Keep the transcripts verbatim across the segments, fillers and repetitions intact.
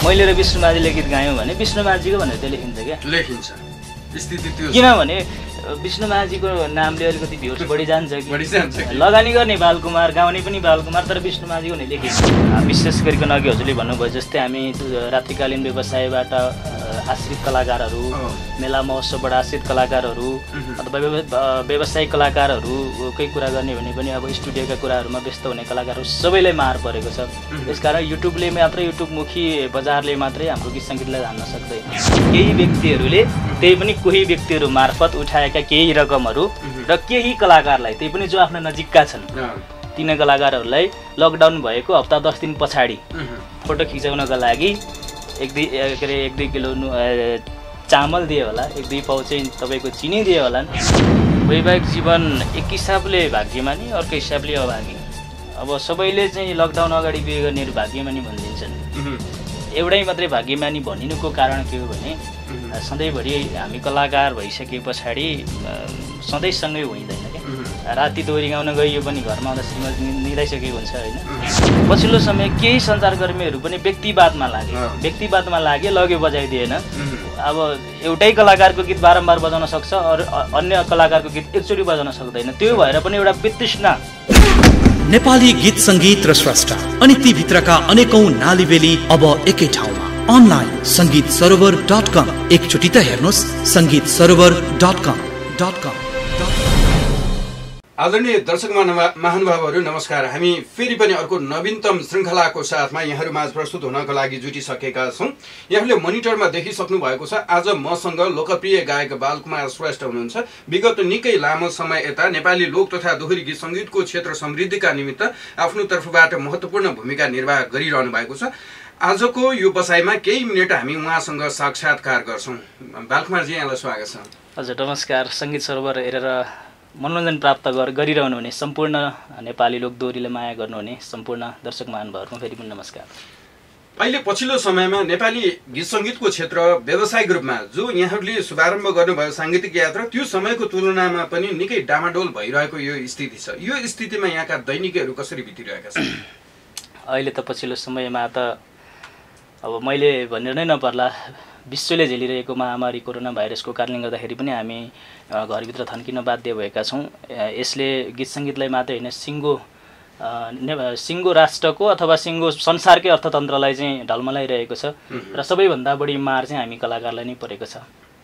मैले र विष्णुमाझीले गीत गायौँ भने विष्णुमाझीको भनेर त्यो लेखिन्छ क्या, लेखिन्छ स्थिति त्यो। किनभने विष्णुमाझीको नामले अलिकति भ्युज बढी जान्छ कि, बढी जान्छ कि। लगानी गर्ने बालकुमार, गाउने पनि बालकुमार, तर विष्णुमाझीको नै लेखिन्छ। विशेष गरिकन अघि हजुरले भन्नुभयो जस्तै हामी रात्रिकालीन व्यवसायबाट आश्रित कलाकारहरू, मेला महोत्सवबाट आश्रित कलाकारहरू अथवा व्यावसायिक कलाकारहरूकै कुरा गर्ने भने पनि अब स्टुडियोका कुराहरूमा व्यस्त हुने कलाकारहरू सबैलाई मार परेको छ। यसकारण युट्युबले मात्रै, युट्युबमुखी बजारले मात्रै हाम्रो गीत सङ्गीतलाई जान्न सक्दैन। केही व्यक्तिहरूले, त्यही पनि कोही व्यक्तिहरू मार्फत उठाएका केही रकमहरू र केही कलाकारलाई, त्यही पनि जो आफ्ना नजिकका छन्, तिनै कलाकारहरूलाई लकडाउन भएको हप्ता दस दिन पछाडि फोटो खिचाउनका लागि एक दुई के अरे एक दुई किलो चामल दिए होला, एक दुई पाउ चाहिँ तपाईँको चिनी दिए होला। वैवाहिक जीवन एक हिसाबले भाग्यमानी, अर्को हिसाबले अभागी। अब सबैले चाहिँ लकडाउन अगाडि बिहे गर्नेहरू भाग्यमानी भनिदिन्छन्। एउटै मात्रै भाग्यमानी भनिनुको कारण के हो भने सधैँभरि हामी कलाकार भइसके पछाडि सधैँसँगै होइँदैन क्या। राति दोहोरी गाउन गइयो पनि घरमा आउँदा श्रीमती निदाइसकेको हुन्छ होइन। पछिल्लो समय केही सञ्चारकर्मीहरू पनि व्यक्तिवादमा लागे, व्यक्तिवादमा लागे, लग्यो बजाइदिएन। अब एउटै कलाकारको गीत बारम्बार बजाउन सक्छ, अरू अन्य कलाकारको गीत एकचोटि बजाउन सक्दैन। त्यो भएर पनि एउटा वितृष्णा। नेपाली गीत सङ्गीत र स्रष्टा अनि ती भित्रका अनेकौं नालीबेली अब एकै ठाउँमा। अनलाइन संगीत सरोवर डट कम। एकचोटि त हेर्नुहोस् संगीत सरोवर डट कम डट कम। आदरणीय दर्शक महानुभावहरू नमस्कार। हामी फेरि पनि अर्को नवीनतम श्रृङ्खलाको साथमा यहाँहरूमाझ प्रस्तुत हुनको लागि जुटिसकेका छौँ। यहाँले मोनिटरमा देखिसक्नु भएको छ, आज मसँग लोकप्रिय गायक बालकुमार श्रेष्ठ हुनुहुन्छ। विगत निकै लामो समय यता नेपाली लोक तथा दोहोरी गीत सङ्गीतको क्षेत्र समृद्धिका निमित्त आफ्नो तर्फबाट महत्त्वपूर्ण भूमिका निर्वाह गरिरहनु भएको छ। आजको यो बसाइमा केही मिनट हामी उहाँसँग साक्षात्कार गर्छौँ। बालकुमारजी, यहाँलाई स्वागत छ। हजुर नमस्कार। सङ्गीत सरोवर हेरेर मनोरञ्जन प्राप्त गर गरिरहनु हुने सम्पूर्ण नेपाली लोक दोहोरीले माया गर्नुहुने सम्पूर्ण दर्शक महानुभावहरूमा फेरि पनि नमस्कार। अहिले पछिल्लो समयमा नेपाली गीत सङ्गीतको क्षेत्र व्यावसायिक रूपमा जो यहाँहरूले शुभारम्भ गर्नुभयो साङ्गीतिक यात्रा, त्यो समयको तुलनामा पनि निकै डामाडोल भइरहेको यो स्थिति छ। यो स्थितिमा यहाँका दैनिकीहरू कसरी बितिरहेका छन्? अहिले त पछिल्लो समयमा त अब मैले भनेर नै नपर्ला, विश्वले झेलिरहेको महामारी कोरोना भाइरसको कारणले गर्दाखेरि पनि हामी घरभित्र थन्किन बाध्य भएका छौँ। यसले गीत सङ्गीतलाई मात्रै होइन, सिङ्गो सिङ्गो राष्ट्रको अथवा सिङ्गो संसारकै अर्थतन्त्रलाई चाहिँ ढलमलाइरहेको छ र सबैभन्दा बढी मार चाहिँ हामी कलाकारलाई नै परेको छ।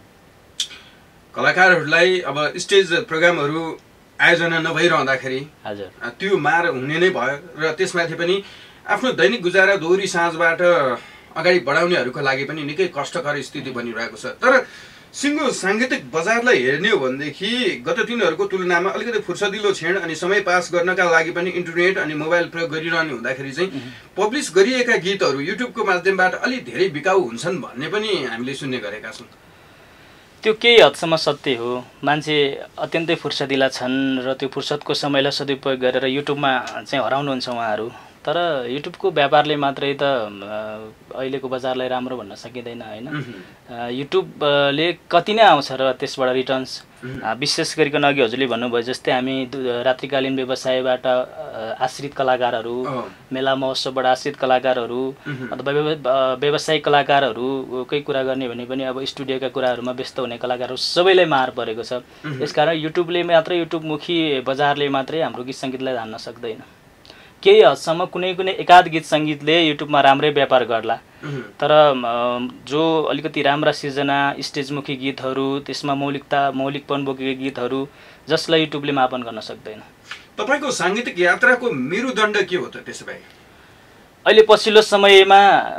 कलाकारहरूलाई अब स्टेज प्रोग्रामहरू आयोजना नभइरहँदाखेरि हजुर त्यो मार हुने नै भयो र त्यसमाथि पनि आफ्नो दैनिक गुजारा दोहोरी साँझबाट अगाडि बढाउनेहरूको लागि पनि निकै कष्टकर स्थिति बनिरहेको छ। तर सिङ्गो साङ्गीतिक बजारलाई हेर्ने हो भनेदेखि गत दिनहरूको तुलनामा अलिकति फुर्सदिलो क्षण अनि समय पास गर्नका लागि पनि इन्टरनेट अनि मोबाइल प्रयोग गरिरहने हुँदाखेरि चाहिँ पब्लिस गरिएका गीतहरू युट्युबको माध्यमबाट अलि धेरै बिकाउ हुन्छन् भन्ने पनि हामीले सुन्ने गरेका छौँ। त्यो केही हदसम्म सत्य हो। मान्छे अत्यन्तै फुर्सदिला छन् र त्यो फुर्सदको समयलाई सदुपयोग गरेर युट्युबमा चाहिँ हराउनुहुन्छ उहाँहरू। तर युट्युबको व्यापारले मात्रै त अहिलेको बजारलाई राम्रो भन्न सकिँदैन होइन। युट्युबले कति नै आउँछ र त्यसबाट रिटर्न्स। विशेष गरिकन अघि हजुरले भन्नुभयो जस्तै हामी रात्रिकालीन व्यवसायबाट आश्रित कलाकारहरू, मेला महोत्सवबाट आश्रित कलाकारहरू अथवा व्यावसायिक कलाकारहरूकै कुरा गर्ने भने पनि अब स्टुडियोका कुराहरूमा व्यस्त हुने कलाकारहरू सबैलाई मार परेको छ। यसकारण युट्युबले मात्रै, युट्युबमुखी बजारले मात्रै हाम्रो गीत सङ्गीतलाई जान्न सक्दैन। केही हदसम्म कुनै कुनै एकाध गीत सङ्गीतले युट्युबमा राम्रै व्यापार गर्ला, तर जो अलिकति राम्रा सिर्जना स्टेजमुखी गीतहरू, त्यसमा मौलिकता मौलिकपन बोकेका गीतहरू जसलाई युट्युबले मापन गर्न सक्दैन। तपाईँको साङ्गीतिक यात्राको मेरुदण्ड के हो त त्यसो भए? अहिले पछिल्लो समयमा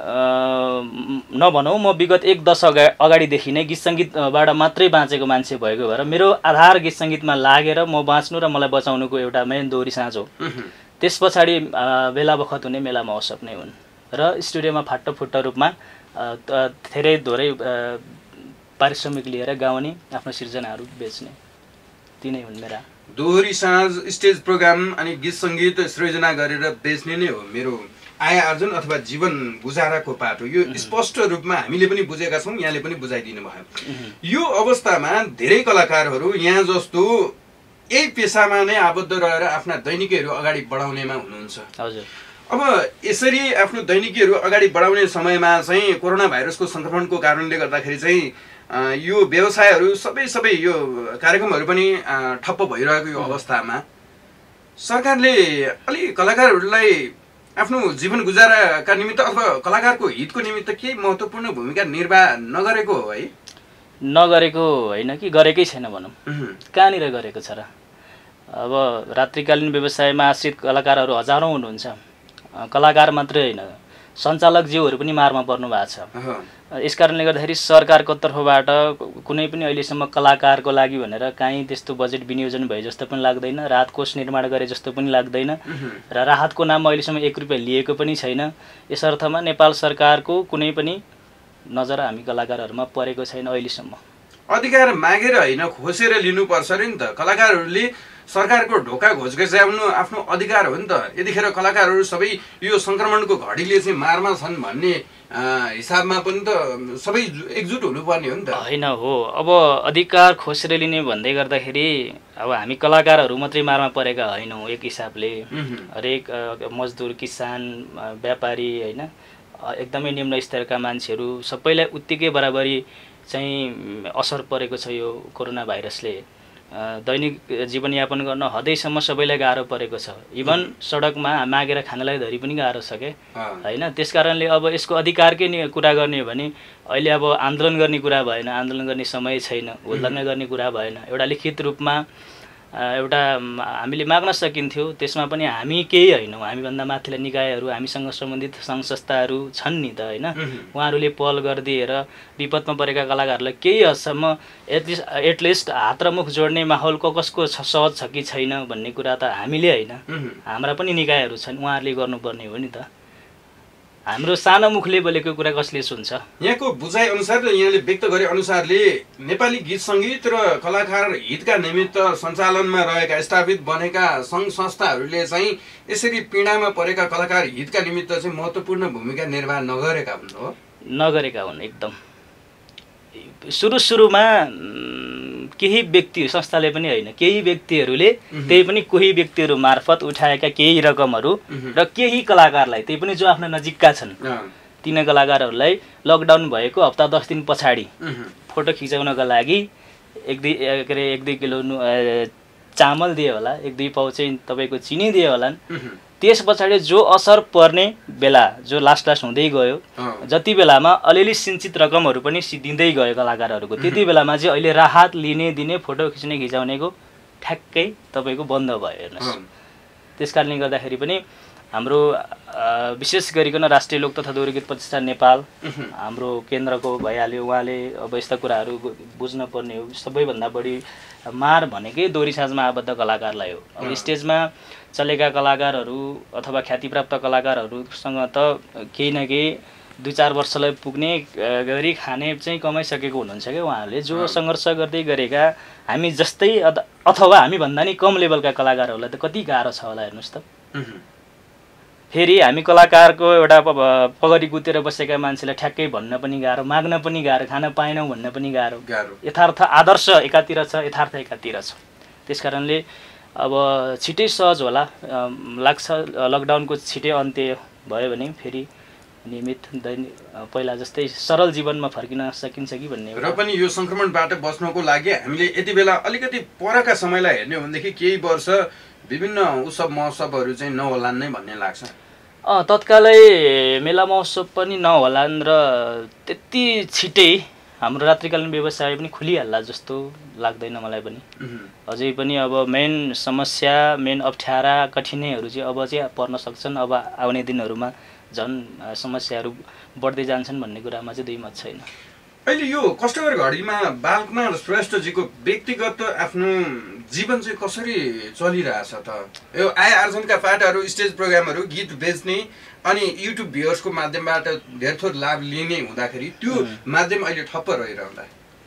नभनौँ, म विगत एक दश अगा अगाडिदेखि नै गीत सङ्गीतबाट मात्रै बाँचेको मान्छे भएको भएर मेरो आधार गीत सङ्गीतमा लागेर म बाँच्नु र मलाई बचाउनुको एउटा मेन दोहोरी साँझ हो। त्यस पछाडि बेला बखत हुने मेला महोत्सव नै हुन् र स्टुडियोमा फाटोफुट्टो रूपमा धेरै थोरै पारिश्रमिक लिएर गाउने, आफ्नो सिर्जनाहरू बेच्ने, ती नै हुन् मेरा। दोहोरी साँझ, स्टेज प्रोग्राम अनि गीत सङ्गीत सृजना गरेर बेच्ने नै हो मेरो आय आर्जन अथवा जीवन गुजाराको पाटो। यो स्पष्ट रूपमा हामीले पनि बुझेका छौँ, यहाँले पनि बुझाइदिनु भयो। यो अवस्थामा धेरै कलाकारहरू यहाँ जस्तो यही पेसामा नै आबद्ध रहेर आफ्ना दैनिकीहरू अगाडि बढाउनेमा हुनुहुन्छ। हजुर, अब यसरी आफ्नो दैनिकीहरू अगाडि बढाउने समयमा चाहिँ कोरोना भाइरसको सङ्क्रमणको कारणले गर्दाखेरि चाहिँ यो व्यवसायहरू सबै सबै यो कार्यक्रमहरू पनि ठप्प भइरहेको यो अवस्थामा सरकारले अलि कलाकारहरूलाई आफ्नो जीवन गुजाराका निमित्त अथवा कलाकारको हितको निमित्त केही महत्त्वपूर्ण भूमिका निर्वाह नगरेको हो है? नगरेको होइन कि गरेकै छैन भनौँ। कहाँनिर गरेको छ र? अब रात्रिकालीन व्यवसायमा आश्रित कलाकारहरू हजारौँ हुनुहुन्छ। कलाकार मात्रै होइन, सञ्चालकज्यूहरू पनि मारमा पर्नु भएको छ। यस कारणले गर्दाखेरि सरकारको तर्फबाट कुनै पनि अहिलेसम्म कलाकारको लागि भनेर काहीँ त्यस्तो बजेट विनियोजन भए जस्तो पनि लाग्दैन, राहत कोष निर्माण गरे जस्तो पनि लाग्दैन र राहतको नाममा अहिलेसम्म एक रुपियाँ लिएको पनि छैन। यस अर्थमा नेपाल सरकारको कुनै पनि नजर हामी कलाकारहरूमा परेको छैन अहिलेसम्म। अधिकार मागेर होइन, खोसेर लिनुपर्छ अरे नि त। कलाकारहरूले सरकारको ढोका घोचघच्याउनु आफ्नो अधिकार हो नि त। यतिखेर कलाकारहरू सबै यो सङ्क्रमणको घडीले चाहिँ मारमा छन् भन्ने हिसाबमा पनि त सबै एकजुट हुनुपर्ने हो नि त। होइन हो, अब अधिकार खोसेर लिने भन्दै गर्दाखेरि अब हामी कलाकारहरू मात्रै मारमा परेका होइनौँ। एक हिसाबले हरेक मजदुर, किसान, व्यापारी होइन, एकदमै निम्न स्तरका मान्छेहरू सबैलाई उत्तिकै बराबरी चाहिँ असर परेको छ यो कोरोना भाइरसले। दैनिक जीवनयापन गर्न हदैसम्म सबैलाई गाह्रो परेको छ। इभन सडकमा मागेर खानलाई धरी पनि गाह्रो छ के होइन। त्यस कारणले अब यसको अधिकारकै नि कुरा गर्ने हो भने अहिले अब आन्दोलन गर्ने कुरा भएन, आन्दोलन गर्ने समय छैन, हुल्लङ्ग गर्ने कुरा भएन। एउटा लिखित रूपमा एउटा हामीले माग्न सकिन्थ्यो, त्यसमा पनि हामी केही होइनौँ। हामीभन्दा माथिल्ला निकायहरू, हामीसँग सम्बन्धित सङ्घ संस्थाहरू छन् नि त होइन। उहाँहरूले पहल गरिदिएर विपदमा परेका कलाकारहरूलाई केही हदसम्म एटलिस्ट एटलिस्ट हात र मुख जोड्ने माहौल क कसको सहज छ कि छैन भन्ने कुरा त हामीले होइन, हाम्रा पनि निकायहरू छन्, उहाँहरूले गर्नुपर्ने हो नि त। हाम्रो सानो मुखले बोलेको कुरा कसले सुन्छ? यहाँको बुझाइ अनुसार र यहाँले व्यक्त गरे अनुसारले नेपाली गीत सङ्गीत र कलाकार हितका निमित्त सञ्चालनमा रहेका स्थापित बनेका सङ्घ संस्थाहरूले चाहिँ यसरी पीडामा परेका कलाकार हितका निमित्त चाहिँ महत्त्वपूर्ण भूमिका निर्वाह नगरेका हुन् हो? नगरेका हुन् एकदम। सुरु सुरुमा केही व्यक्ति, संस्थाले पनि होइन, केही व्यक्तिहरूले त्यही पनि कोही व्यक्तिहरू मार्फत उठाएका केही रकमहरू र केही कलाकारलाई, त्यही पनि जो आफ्नो नजिकका छन् तीन कलाकारहरूलाई लकडाउन भएको हप्ता दस दिन पछाडि फोटो खिचाउनका लागि एक दुई के अरे एक दुई किलो चामल दिए होला, एक दुई पाउ चाहिँ तपाईँको चिनी दिए होलान्। त्यस पछाडि जो असर पर्ने बेला, जो लास्ट लास्ट हुँदै गयो, जति बेलामा अलिअलि सिन्चित रकमहरू पनि दिँदै गयो कलाकारहरूको, त्यति बेलामा चाहिँ अहिले राहत लिने दिने फोटो खिच्ने खिचाउनेको ठ्याक्कै तपाईँको बन्द भयो हेर्नुहोस्। त्यस कारणले गर्दाखेरि पनि हाम्रो विशेष गरिकन राष्ट्रिय लोक तथा दोहोरी गीत प्रतिष्ठान नेपाल हाम्रो केन्द्रको भइहाल्यो। उहाँले अब यस्ता कुराहरू बुझ्न पर्ने हो। सबैभन्दा बढी मार भनेकै दोहोरी साँझमा आबद्ध कलाकारलाई हो। अब स्टेजमा चलेका कलाकारहरू अथवा ख्यातिप्राप्त कलाकारहरूसँग त केही न केही दुई चार वर्षलाई पुग्ने गरी खाने चाहिँ कमाइसकेको हुनुहुन्छ क्या उहाँहरूले। जो सङ्घर्ष गर्दै गरेका हामी जस्तै अथवा हामीभन्दा नि कम लेभलका कलाकारहरूलाई त कति गाह्रो छ होला हेर्नुहोस् त। फेरि हामी कलाकारको एउटा पगडी गुतेर बसेका मान्छेलाई ठ्याक्कै भन्न पनि गाह्रो, माग्न पनि गाह्रो, खान पाएनौँ भन्न पनि गाह्रो। यथार्थ आदर्श एकातिर छ, यथार्थ एकातिर छ। त्यस कारणले अब छिटै सहज होला लाग्छ, लकडाउनको छिटै अन्त्य भयो भने फेरि नियमित दैनिक पहिला जस्तै सरल जीवनमा फर्किन सकिन्छ कि भन्ने। र पनि यो सङ्क्रमणबाट बच्नको लागि हामीले यति बेला अलिकति परका समयलाई हेर्ने हो भनेदेखि केही वर्ष विभिन्न उत्सव महोत्सवहरू चाहिँ नहोलान् नै भन्ने लाग्छ। अँ तत्कालै मेला महोत्सव पनि नहोलान् र त्यति छिटै हाम्रो रात्रिकालीन व्यवसाय पनि खुलिहाल्ला जस्तो लाग्दैन मलाई पनि। अझै पनि अब मेन समस्या, मेन अप्ठ्यारा कठिनाइहरू चाहिँ अब चाहिँ पर्न सक्छन्। अब आउने दिनहरूमा झन् समस्याहरू बढ्दै जान्छन् भन्ने कुरामा चाहिँ दुई मत छैन। अहिले यो कष्टकर घडीमा बालकुमार श्रेष्ठजीको व्यक्तिगत आफ्नो जीवन चाहिँ कसरी चलिरहेछ त? यो आय आर्जनका पाटाहरू, स्टेज प्रोग्रामहरू, गीत बेच्ने अनि युट्युब भ्युअर्सको माध्यमबाट धेरै थोर लाभ लिने हुँदाखेरि त्यो माध्यम अहिले ठप्प रहिरहँदा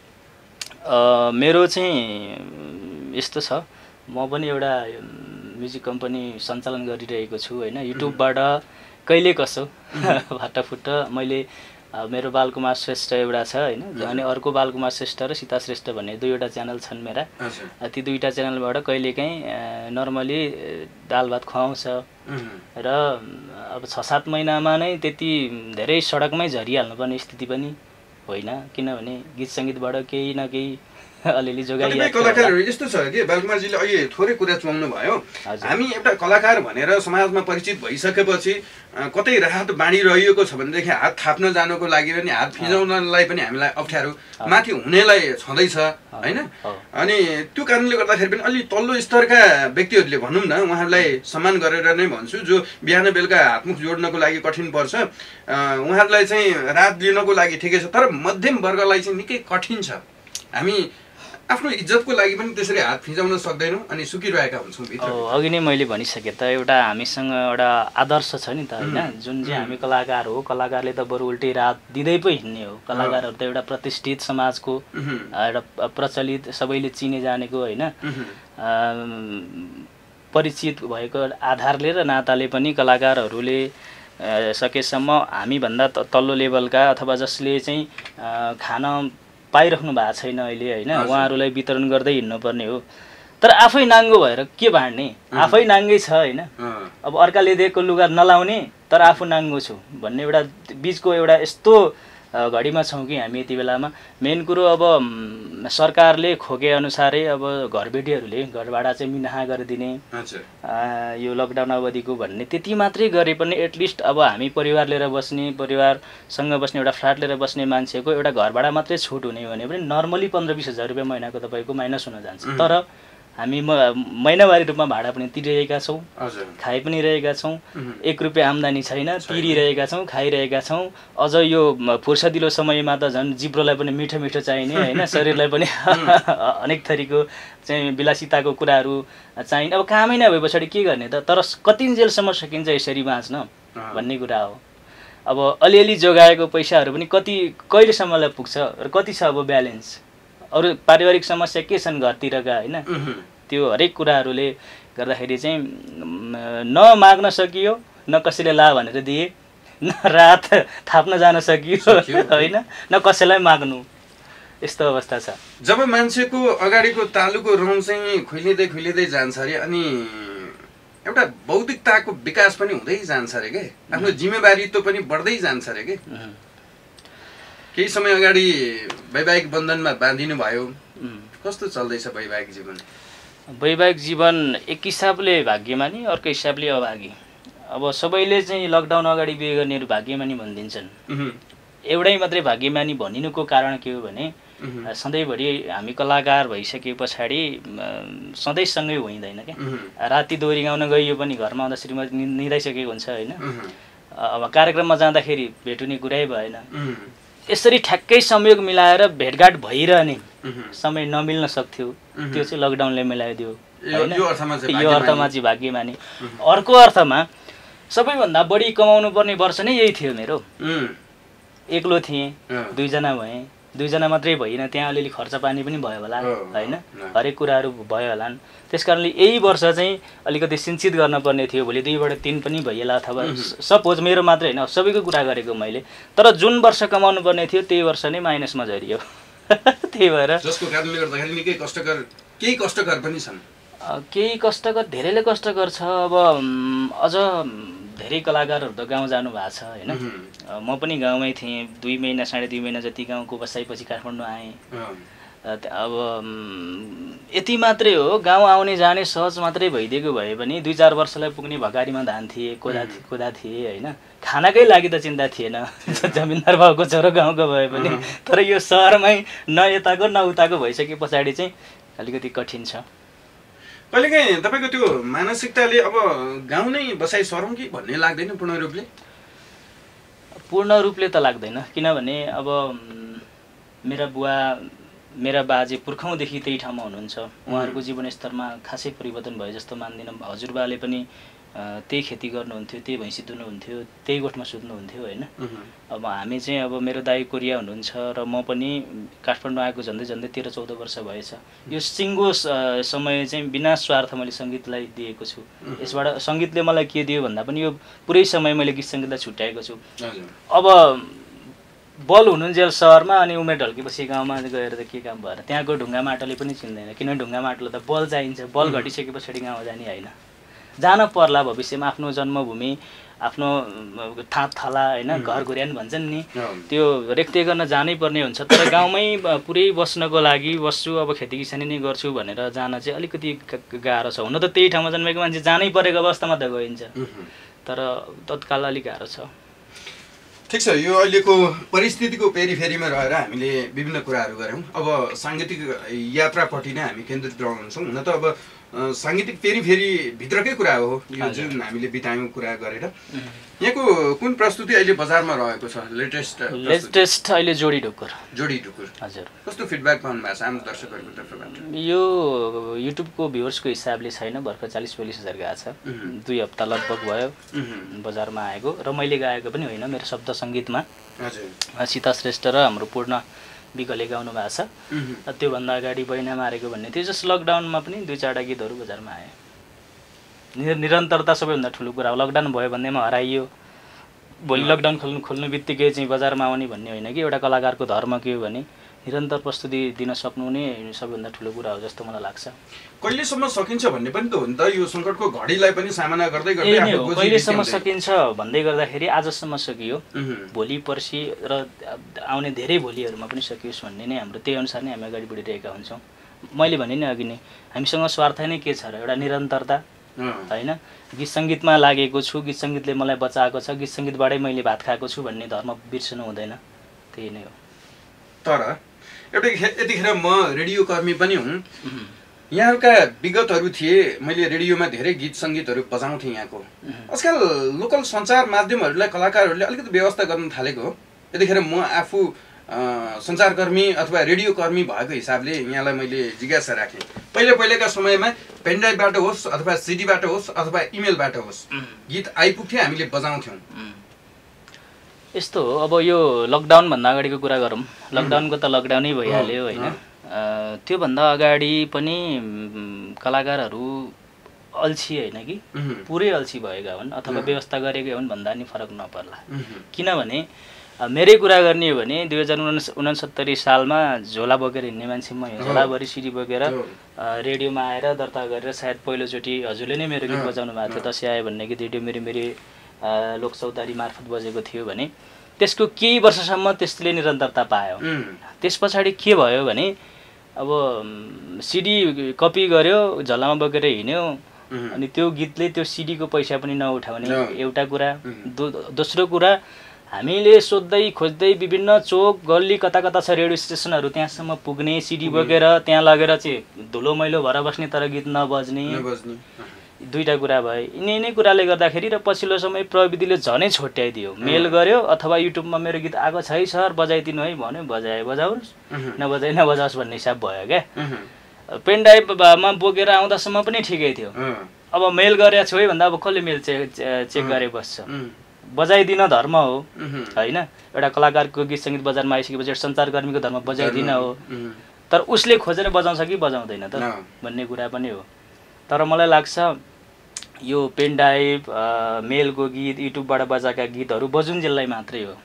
मेरो चाहिँ यस्तो छ, म पनि एउटा म्युजिक कम्पनी सञ्चालन गरिरहेको छु होइन। युट्युबबाट कहिले कसो फाटाफुट्ट मैले मेरो बालकुमार श्रेष्ठ एउटा छ होइन, अनि अर्को बालकुमार श्रेष्ठ र सीता श्रेष्ठ भन्ने दुईवटा च्यानल छन् मेरा। ती दुईवटा च्यानलबाट कहिलेकाहीँ नर्मली दाल भात खुवाउँछ र अब छ सात महिनामा नै त्यति धेरै सडकमै झरिहाल्नुपर्ने स्थिति पनि होइन, किनभने गीत सङ्गीतबाट केही न केही अलिअलि जोगाइरहेको कलाकारहरू यस्तो छ कि बालकुमारजीले अहिले थोरै कुरा चुहाउनु भयो। हामी एउटा कलाकार भनेर समाजमा परिचित भइसकेपछि कतै राहत बाँडिरहेको छ भनेदेखि हात थाप्न जानुको लागि पनि हात फिजाउनलाई पनि हामीलाई अप्ठ्यारो माथि हुनेलाई छँदैछ होइन। अनि त्यो कारणले गर्दाखेरि पनि अलि तल्लो स्तरका व्यक्तिहरूले भनौँ न, उहाँहरूलाई सम्मान गरेर नै भन्छु, जो बिहान बेलुका हातमुख जोड्नको लागि कठिन पर्छ, उहाँहरूलाई चाहिँ राहत लिनको लागि ठिकै छ, तर मध्यम वर्गलाई चाहिँ निकै कठिन छ। हामी आफ्नो इज्जतको लागि पनि त्यसरी हात फिजाउन सक्दैनौँ अनि सुकिरहेका हुन्छौँ भित्र। अघि नै मैले भनिसकेँ त, एउटा हामीसँग एउटा आदर्श छ नि त होइन, जुन चाहिँ हामी कलाकार हो, कलाकारले त बरु उल्टै रात दिँदै पो हिँड्ने हो। कलाकारहरू त एउटा प्रतिष्ठित समाजको एउटा प्रचलित सबैले चिने जानेको होइन, परिचित भएको आधारले र नाताले पनि कलाकारहरूले सकेसम्म हामीभन्दा तल्लो लेभलका अथवा जसले चाहिँ खान पाइराख्नु भएको छैन अहिले होइन, उहाँहरूलाई वितरण गर्दै हिँड्नुपर्ने हो। तर आफै नाङ्गो भएर के बाँड्ने, आफै नाङ्गै छ होइन। अब अर्काले दिएको लुगा नलाउने तर आफू नाङ्गो छु भन्ने एउटा बिचको एउटा यस्तो घडीमा छौँ कि हामी यति बेलामा। मेन कुरो अब सरकारले खोके अनुसारै अब घरबेटीहरूले घरभाडा चाहिँ मिनाहा गरिदिने, यो लकडाउन अवधिको भन्ने त्यति मात्रै गरे पनि एटलिस्ट अब हामी परिवार लिएर बस्ने, परिवारसँग बस्ने, एउटा फ्ल्याट लिएर बस्ने मान्छेको एउटा घरभाडा मात्रै छुट हुने भने पनि नर्मली पन्ध्र बिस हजार रुपियाँ महिनाको तपाईँको माइनस हुन जान्छ। तर हामी महिनावारी रूपमा भाडा पनि तिरिरहेका छौँ, खाइ पनि रहेका छौँ, एक रुपियाँ आम्दानी छैन, तिरिरहेका छौँ, खाइरहेका छौँ। अझ यो फुर्सदिलो समयमा त झन् जिब्रोलाई पनि मिठो मिठो चाहिने होइन, शरीरलाई पनि अनेक थरीको चाहिँ विलासिताको कुराहरू चाहिने। अब कामै नभए पछाडि के गर्ने त, तर कतिन्जेलसम्म सकिन्छ यसरी बाँच्न भन्ने कुरा हो। अब अलिअलि जोगाएको पैसाहरू पनि कति कहिलेसम्मलाई पुग्छ र कति छ अब ब्यालेन्स, अरू पारिवारिक समस्या के छन् घरतिरका होइन, त्यो हरेक कुराहरूले गर्दाखेरि चाहिँ न माग्न सकियो, न कसैले ला भनेर दिए, न रात थाप्न जान सकियो होइन, न कसैलाई माग्नु, यस्तो अवस्था छ। जब मान्छेको अगाडिको तालुको रौँ चाहिँ खुलिँदै खुलिँदै जान्छ अरे अनि एउटा बौद्धिकताको विकास पनि हुँदै जान्छ अरे के, आफ्नो जिम्मेवारीत्व पनि बढ्दै जान्छ अरे के। केही समय अगाडि वैवाहिक बन्धनमा बाँधिनु भयो, कस्तो चल्दैछ वैवाहिक जीवन? वैवाहिक जीवन एक हिसाबले भाग्यमानी, अर्को हिसाबले अभागी। अब सबैले चाहिँ लकडाउन अगाडि बिहे गर्नेहरू भाग्यमानी भनिदिन्छन्। एउटै मात्रै भाग्यमानी भनिनुको कारण के हो भने सधैँभरि हामी कलाकार भइसके पछाडि सधैँसँगै होइँदैन क्या। राति दोहोरी गाउन गइयो पनि घरमा आउँदा श्रीमती निदाइसकेको हुन्छ होइन, अब कार्यक्रममा जाँदाखेरि भेटुने कुरै भएन। यसरी ठ्याक्कै संयोग मिलाएर भेटघाट भइरहने समय नमिल्न सक्थ्यो, त्यो चाहिँ लकडाउनले मिलाइदियो होइन। यो अर्थमा चाहिँ भाग्यमानी। अर्को अर्थमा सबैभन्दा बढी कमाउनु पर्ने वर्ष नै यही थियो मेरो। एक्लो थिएँ, दुईजना भएँ, दुईजना मात्रै भइनँ, त्यहाँ अलिअलि खर्च पानी पनि भयो होला होइन, हरेक कुराहरू भयो होला। त्यस कारणले यही वर्ष चाहिँ अलिकति सिन्चित गर्नुपर्ने थियो, भोलि दुईबाट तिन पनि भइएला अथवा सपोज मेरो मात्रै होइन सबैको कुरा गरेको मैले। तर जुन वर्ष कमाउनु पर्ने थियो त्यही वर्ष नै माइनसमा झरियो। त्यही भएर जसको कारणले गर्दाखेरि निकै कष्टकर, केही कष्टकर पनि छन्, केही कष्टकर, धेरैले कष्टकर छ। अब अझ धेरै कलाकारहरू त गाउँ जानु भएको छ होइन, म पनि गाउँमै थिएँ, दुई महिना साढे दुई महिना जति गाउँको बसाइपछि काठमाडौँ आएँ। अब यति मात्रै हो, गाउँ आउने जाने सहज मात्रै भइदिएको भए पनि दुई चार वर्षलाई पुग्ने भकारीमा धान थिए, कोदा कोदा थिए होइन, खानाकै लागि त चिन्ता थिएन, जमिनदार भएको छोरो गाउँको भए पनि। तर यो सहरमै न यताको न उताको भइसके पछाडि चाहिँ अलिकति कठिन छ। कहिलेकाहीँ तपाईँको त्यो मानसिकताले अब गाउँ नै बसाइ सरौँ कि भन्ने लाग्दैन पूर्ण रूपले? पूर्ण रूपले त लाग्दैन, किनभने अब मेरा बुवा मेरा बाजे पुर्खौँदेखि त्यही ठाउँमा हुनुहुन्छ, उहाँहरूको जीवनस्तरमा खासै परिवर्तन भयो जस्तो मान्दिनँ। हजुरबाले पनि त्यही खेती गर्नुहुन्थ्यो, त्यही भैँसी दुहुनुहुन्थ्यो, त्यही गोठमा सुत्नुहुन्थ्यो होइन। अब हामी चाहिँ अब मेरो दाइ कोरिया हुनुहुन्छ र म पनि काठमाडौँ आएको झन्डै झन्डै तेह्र चौध वर्ष भएछ। यो सिङ्गो समय चाहिँ बिना स्वार्थ मैले सङ्गीतलाई दिएको छु। यसबाट सङ्गीतले मलाई के दियो भन्दा पनि यो पुरै समय मैले गीत सङ्गीतलाई छुट्याएको छु। अब बल हुनुन्जेल सहरमा अनि उमेर ढल्केपछि गाउँमा गएर त के काम भएर त्यहाँको ढुङ्गा माटोले पनि चिन्दैन किनभने ढुङ्गा माटोले त बल चाहिन्छ बल घटिसके पछाडि गाउँ जाने होइन जान पर्ला भविष्यमा आफ्नो जन्मभूमि आफ्नो ठाँत थला होइन घर घुर्यान भन्छन् नि त्यो रेखदेख गर्न जानै पर्ने हुन्छ तर गाउँमै पुरै बस्नको लागि बस्छु अब खेती किसानी नै गर्छु भनेर जान चाहिँ अलिकति गाह्रो छ हुन त त्यही ठाउँमा जन्मेको मान्छे जानै परेको अवस्थामा त गइन्छ तर तत्काल अलिक गाह्रो छ ठिक छ यो अहिलेको परिस्थितिको पेरिफेरीमा रहेर हामीले विभिन्न कुराहरू गऱ्यौँ अब साङ्गीतिक यात्रापट्टि नै हामी केन्द्रित रहन्छौँ हुन त अब साङ्गीतिक पेरिफेरी भित्रकै कुरा हो यो जुन हामीले बितायौँ कुरा गरेर यहाँको कुन प्रस्तुति अहिले बजारमा रहेको छ लेटेस्ट लेटेस्ट अहिले जोडी ढुकुर जोडी ढुकुर हजुर कस्तो फिडब्याक पाउनु भएको छ आम दर्शकहरूको तर्फबाट यो युट्युबको भ्युवर्सको हिसाबले छैन भर्खर चालिस बयालिस हजार गएको छ दुई हप्ता लगभग भयो बजारमा आएको र मैले गाएको पनि होइन मेरो शब्द सङ्गीतमा हजुर सीता श्रेष्ठ र हाम्रो पूर्ण विकले गाउनु भएको छ त्योभन्दा अगाडि बैना मारेको भन्ने थियो जस्ट लकडाउनमा पनि दुई चारवटा गीतहरू बजारमा आयो निरन्तरता सबैभन्दा ठुलो कुरा हो लकडाउन भयो भन्दैमा हराइयो भोलि लकडाउन खोल्नु खोल्नु बित्तिकै चाहिँ बजारमा आउने भन्ने होइन कि एउटा कलाकारको धर्म के हो भने निरन्तर प्रस्तुति दिन सक्नु नै सबैभन्दा ठुलो कुरा हो जस्तो मलाई लाग्छ कहिलेसम्म सकिन्छ भन्ने पनि त हो नि त यो सङ्कटको घडीलाई पनि सामना गर्दै गर्दै कहिलेसम्म सकिन्छ भन्दै गर्दाखेरि आजसम्म सकियो भोलि पर्सि र आउने धेरै भोलिहरूमा पनि सकियोस् भन्ने नै हाम्रो त्यही अनुसार नै हामी अगाडि बढिरहेका हुन्छौँ मैले भने नि अघि नै हामीसँग स्वार्थ नै के छ र एउटा निरन्तरता होइन गीत सङ्गीतमा लागेको छु गीत सङ्गीतले मलाई बचाएको छ गीत सङ्गीतबाटै मैले भात खाएको छु भन्ने धर्म बिर्सनु हुँदैन त्यही नै हो तर एउटा यतिखेर म रेडियो कर्मी पनि हुँ यहाँका विगतहरू थिए मैले रेडियोमा धेरै गीत सङ्गीतहरू बजाउँथेँ यहाँको आजकल लोकल सञ्चार माध्यमहरूलाई कलाकारहरूले अलिकति व्यवस्था गर्न थालेको हो यतिखेर म आफू सञ्चारकर्मी अथवा रेडियो कर्मी भएको हिसाबले यहाँलाई मैले जिज्ञासा राखेँ पहिले पहिलेका समयमा पेनड्राइभबाट होस् अथवा सिडीबाट होस् अथवा इमेलबाट होस् गीत आइपुग्थ्यो हामीले बजाउँथ्यौँ यस्तो हो अब यो लकडाउनभन्दा अगाडिको कुरा गरौँ लकडाउनको त लकडाउनै भइहाल्यो होइन त्योभन्दा अगाडि पनि कलाकारहरू अल्छी होइन कि पुरै अल्छी भएका हुन् अथवा व्यवस्था गरेका हुन् भन्दा नि फरक नपर्ला किनभने मेरै कुरा गर्ने हो भने दुई हजार उनसत्तरी सालमा झोला बोकेर हिँड्ने मान्छे म झोलाभरि सिडी बोकेर रेडियोमा आएर दर्ता गरेर सायद पहिलोचोटि हजुरले नै मेरो गीत बजाउनु भएको थियो दसैँ आयो भन्ने गीत रेडियो मेरी मेरी लोकचौतारी मार्फत बजेको थियो भने त्यसको केही वर्षसम्म त्यसले निरन्तरता पायो त्यस पछाडि के भयो भने अब सिडी कपी गर्यो झोलामा बोकेर हिँड्यो अनि त्यो गीतले त्यो सिडीको पैसा पनि नउठाउने एउटा कुरा दोस्रो कुरा हामीले सोध्दै खोज्दै विभिन्न चोक गल्ली कता कता छ रेडियो स्टेसनहरू त्यहाँसम्म पुग्ने सिडी बोकेर त्यहाँ लगेर चाहिँ धुलो मैलो भएर बस्ने तर गीत नबज्ने दुईवटा कुरा भयो यिनै यिनै कुराले गर्दाखेरि र पछिल्लो समय प्रविधिले झनै छोट्याइदियो मेल गर्यो अथवा युट्युबमा मेरो गीत आएको छ है सर बजाइदिनु है भन्यो बजाए बजाओस् नबजाए नबजाओस् भन्ने हिसाब भयो क्या पेनड्राइभमा बोकेर आउँदासम्म पनि ठिकै थियो अब मेल गरेको छु है भन्दा अब कसले मेल चेक चेक गरे बस्छ बजाइदिन धर्म हो होइन एउटा कलाकारको गीत सङ्गीत बजारमा आइसकेपछि सञ्चारकर्मीको धर्म बजाइदिन हो तर उसले खोजेर बजाउँछ कि बजाउँदैन त भन्ने कुरा पनि हो तर मलाई लाग्छ यो पेनड्राइभ मेलको गीत युट्युबबाट बजाएका गीतहरू बजुन्जेललाई मात्रै हो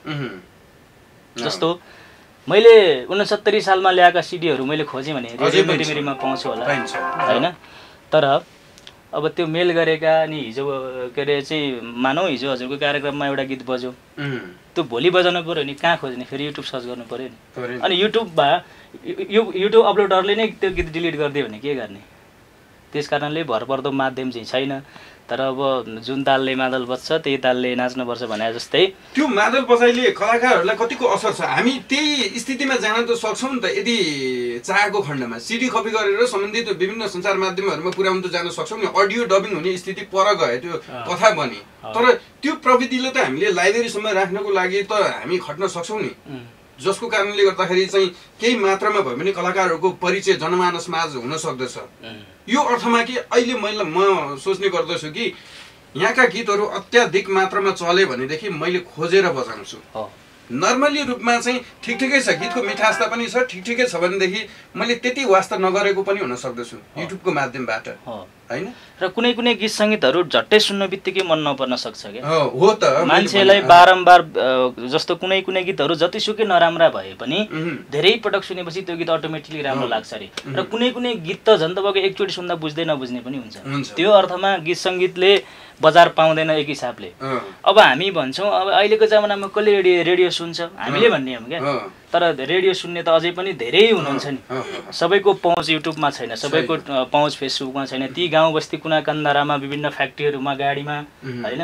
जस्तो मैले उनसत्तरी सालमा ल्याएका सिडीहरू मैले खोजेँ भने रेडियो मेरी मेरीमा पाउँछु होला होइन तर अब त्यो मेल गरेका अनि हिजो के अरे चाहिँ मानौ हिजो हजुरको कार्यक्रममा एउटा गीत बज्यो त्यो भोलि बजाउनु पऱ्यो नि कहाँ खोज्ने फेरि युट्युब सर्च गर्नु पऱ्यो नि अनि युट्युबमा यो युट्युब अपलोडरले नै त्यो गीत डिलिट गरिदियो भने के गर्ने त्यस कारणले भरपर्दो माध्यम चाहिँ छैन तर अब जुन तालले मादल बज्छ त्यही तालले नाच्नुपर्छ भने जस्तै त्यो मादल बजाइले कलाकारहरूलाई कतिको असर छ हामी त्यही स्थितिमा जान त सक्छौँ नि त यदि चाहेको खण्डमा सिडी कपी गरेर सम्बन्धित विभिन्न सञ्चार माध्यमहरूमा पुर्याउनु त जान सक्छौँ नि अडियो डबिङ हुने स्थिति पर गयो त्यो कथा बने तर त्यो प्रविधिले त हामीले लाइब्रेरीसम्म राख्नको लागि त हामी खट्न सक्छौँ नि जसको कारणले गर्दाखेरि चाहिँ केही मात्रामा भयो भने कलाकारहरूको परिचय जनमानसमा आज हुन सक्दछ यो अर्थमा कि अहिले मैले म सोच्ने गर्दछु कि यहाँका गीतहरू अत्याधिक मात्रामा चले भनेदेखि मैले खोजेर बजाउँछु नर्मली रूपमा चाहिँ ठिक ठिकै छ गीतको मिठासता पनि छ ठिक ठिकै छ भनेदेखि मैले त्यति वास्ता नगरेको पनि हुन सक्दछु युट्युबको माध्यमबाट हैन र कुनै कुनै गीत सङ्गीतहरू झट्टै सुन्न बित्तिकै मन नपर्न सक्छ क्या हो त मान्छेलाई बारम्बार जस्तो कुनै कुनै गीतहरू जतिसुकै नराम्रा भए पनि धेरै पटक सुनेपछि त्यो गीत अटोमेटिकली राम्रो लाग्छ अरे र कुनै कुनै गीत त झन् तपाईँको एकचोटि सुन्दा बुझ्दै नबुझ्ने पनि हुन्छ त्यो अर्थमा गीत सङ्गीतले बजार पाउँदैन एक हिसाबले अब हामी भन्छौँ अब अहिलेको जमानामा कसले रेडियो रेडियो सुन्छ हामीले भन्ने हो क्या तर रेडियो सुन्ने त अझै पनि धेरै हुनुहुन्छ नि सबैको पहुँच युट्युबमा छैन सबैको पहुँच फेसबुकमा छैन ती गाउँ बस्ती कुना कन्दारामा विभिन्न फ्याक्ट्रीहरूमा गाडीमा होइन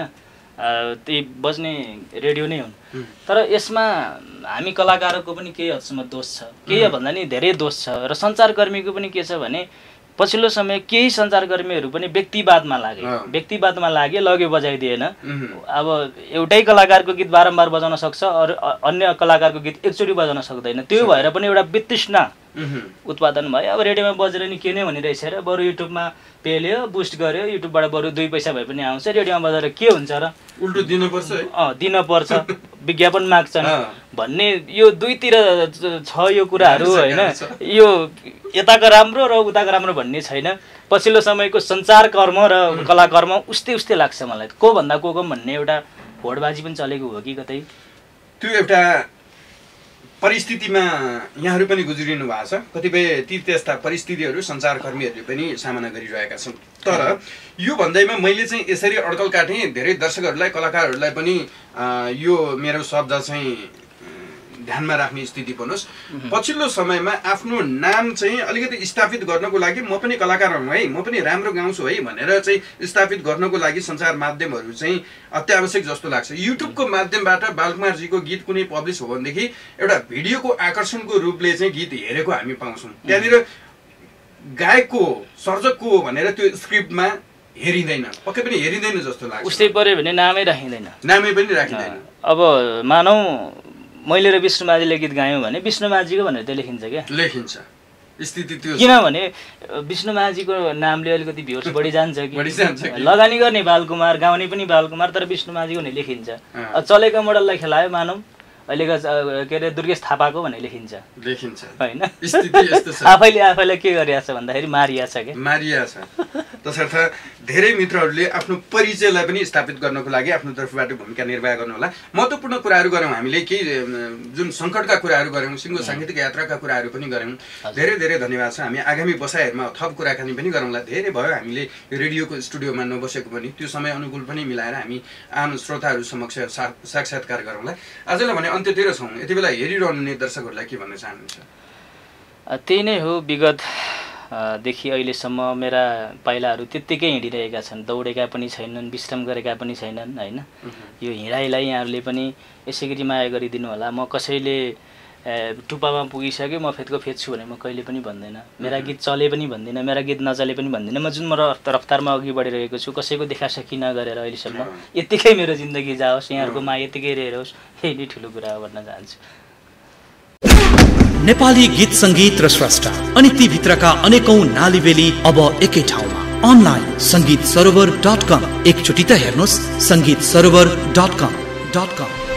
ती बज्ने रेडियो नै हुन् तर यसमा हामी कलाकारको पनि केही हदसम्म दोष छ केही भन्दा नि धेरै दोष छ र सञ्चारकर्मीको पनि के छ भने पछिल्लो समय केही सञ्चारकर्मीहरू पनि व्यक्तिवादमा लागे व्यक्तिवादमा लागे लग्यो बजाइदिएन अब एउटै कलाकारको गीत बारम्बार बजाउन सक्छ अरू अन्य कलाकारको गीत एकचोटि बजाउन सक्दैन त्यो भएर पनि एउटा वितृष्णा उत्पादन भयो अब रेडियोमा बजेर नि के नै भनिरहेछ र बरु युट्युबमा पेल्यो बुस्ट गर्यो युट्युबबाट बरु दुई पैसा भए पनि आउँछ रेडियोमा बजाएर के हुन्छ र उल्टो दिनुपर्छ अँ दिनपर्छ विज्ञापन माग्छन् भन्ने यो दुईतिर छ यो कुराहरू होइन यो यताको राम्रो र उताको राम्रो भन्ने छैन पछिल्लो समयको सञ्चार कर्म र कलाकर्म उस्तै उस्तै लाग्छ मलाई को भन्दा को को भन्ने एउटा होडबाजी पनि चलेको हो कि कतै त्यो एउटा परिस्थितिमा यहाँहरू पनि गुज्रिनु भएको छ कतिपय ती त्यस्ता परिस्थितिहरू सञ्चारकर्मीहरूले पनि सामना गरिरहेका छन् तर यो भन्दैमा मैले चाहिँ यसरी अड्कल काटेँ धेरै दर्शकहरूलाई कलाकारहरूलाई पनि यो मेरो शब्द चाहिँ ध्यानमा राख्ने स्थिति बनोस् पछिल्लो समयमा आफ्नो नाम चाहिँ अलिकति स्थापित गर्नको लागि म पनि कलाकार हुँ है म पनि राम्रो गाउँछु है भनेर चाहिँ स्थापित गर्नको लागि सञ्चार माध्यमहरू चाहिँ अत्यावश्यक जस्तो लाग्छ युट्युबको माध्यमबाट बालकुमारजीको गीत कुनै पब्लिस हो भनेदेखि एउटा भिडियोको आकर्षणको रूपले चाहिँ गीत हेरेको हामी पाउँछौँ त्यहाँनिर गायकको सर्जकको भनेर त्यो स्क्रिप्टमा हेरिँदैन पक्कै पनि हेरिँदैन जस्तो लाग्छ उस्तै पर्यो भने नामै राखिँदैन नामै पनि राखिँदैन अब मानौ मैले र विष्णुमाझीले गीत गायौँ भने विष्णुमाझीको भनेर त्यो लेखिन्छ क्या लेखिन्छ स्थिति त्यो किनभने विष्णुमाझीको नामले अलिकति भ्युर्स बढी जान्छ कि लगानी गर्ने बालकुमार गाउने पनि बालकुमार तर विष्णुमाझीको भने लेखिन्छ चलेको मोडललाई खेलायो मानौ अहिलेको के अरे दुर्गेश थापाको भनेर लेखिन्छ लेखिन्छ होइन स्थिति यस्तो छ आफैले आफैलाई के गरिरहेछ भन्दाखेरि मारिया छ क्या मारिया छ तसर्थ धेरै मित्रहरूले आफ्नो परिचयलाई पनि स्थापित गर्नको लागि आफ्नो तर्फबाट भूमिका निर्वाह गर्नु होला महत्त्वपूर्ण कुराहरू गऱ्यौँ हामीले केही जुन सङ्कटका कुराहरू गऱ्यौँ सिङ्गो साङ्गीतिक यात्राका कुराहरू पनि गऱ्यौँ धेरै धेरै धन्यवाद छ हामी आगामी बसाइहरूमा थप कुराकानी पनि गरौँला धेरै भयो हामीले रेडियोको स्टुडियोमा नबसेको पनि त्यो समय अनुकूल पनि मिलाएर हामी आम श्रोताहरू समक्ष साक्षात्कार गरौँला आजलाई भने अन्त्यतिर छौँ यति बेला हेरिरहने दर्शकहरूलाई के भन्न चाहनुहुन्छ त्यही नै हो विगत देखि अहिलेसम्म मेरा पाइलाहरू त्यत्तिकै हिँडिरहेका छन् दौडेका पनि छैनन् विश्राम गरेका पनि छैनन् होइन यो हिँडाइलाई यहाँहरूले पनि यसै गरी माया गरिदिनु होला म कसैले टुप्पामा पुगिसक्यो म फेदको फेद छु भने म कहिले पनि भन्दैन मेरा गीत चले पनि भन्दिनँ मेरा गीत नचले पनि भन्दिनँ म जुन म रफ्तारमा अघि बढिरहेको छु कसैको देखासेखी नगरेर अहिलेसम्म यत्तिकै मेरो जिन्दगी जाओस् यहाँहरूको माया यत्तिकै रहेरोस् यही नै ठुलो कुरा हो भन्न चाहन्छु नेपाली गीत सङ्गीत र स्रष्टा अनि ती भित्रका अनेकौं नालीबेली अब एकै ठाउँमा अनलाइन संगीत सरोवर डट कम एकचोटि त हेर्नुहोस् संगीत सरोवर डट कम डट कम